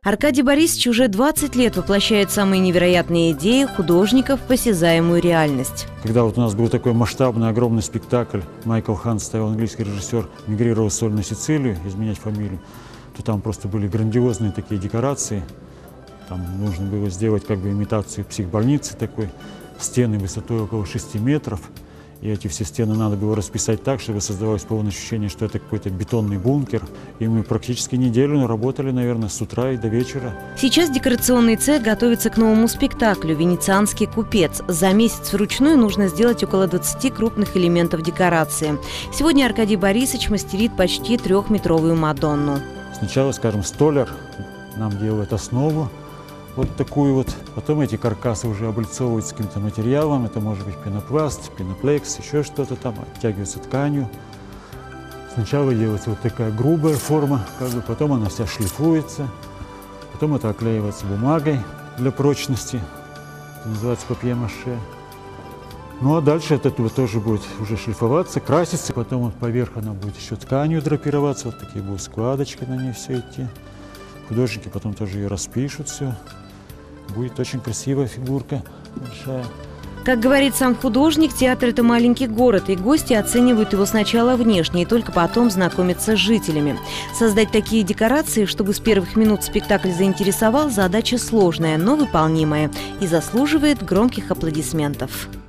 Аркадий Борисович уже 20 лет воплощает самые невероятные идеи художников в осязаемую реальность. Когда вот у нас был такой масштабный, огромный спектакль, Майкл Хан ставил, английский режиссер, мигрировал с Соль на Сицилию, изменять фамилию, то там просто были грандиозные такие декорации. Там нужно было сделать как бы имитацию психбольницы такой, стены высотой около 6 метров. И эти все стены надо было расписать так, чтобы создавалось полное ощущение, что это какой-то бетонный бункер. И мы практически неделю работали, наверное, с утра и до вечера. Сейчас декорационный цех готовится к новому спектаклю «Венецианский купец». За месяц вручную нужно сделать около 20 крупных элементов декорации. Сегодня Аркадий Борисович мастерит почти 3-метровую Мадонну. Сначала, скажем, столяр нам делает основу. Вот такую вот. Потом эти каркасы уже облицовываются каким-то материалом. Это может быть пенопласт, пеноплекс, еще что-то там. Оттягивается тканью. Сначала делается вот такая грубая форма, потом она вся шлифуется. Потом это оклеивается бумагой для прочности. Это называется папье-маше. Ну а дальше от этого тоже будет уже шлифоваться, краситься. Потом вот поверх она будет еще тканью драпироваться. Вот такие будут складочки на ней все идти. Художники потом тоже ее распишут все. Будет очень красивая фигурка, большая. Как говорит сам художник, театр – это маленький город, и гости оценивают его сначала внешне, и только потом знакомятся с жителями. Создать такие декорации, чтобы с первых минут спектакль заинтересовал, задача сложная, но выполнимая и заслуживает громких аплодисментов.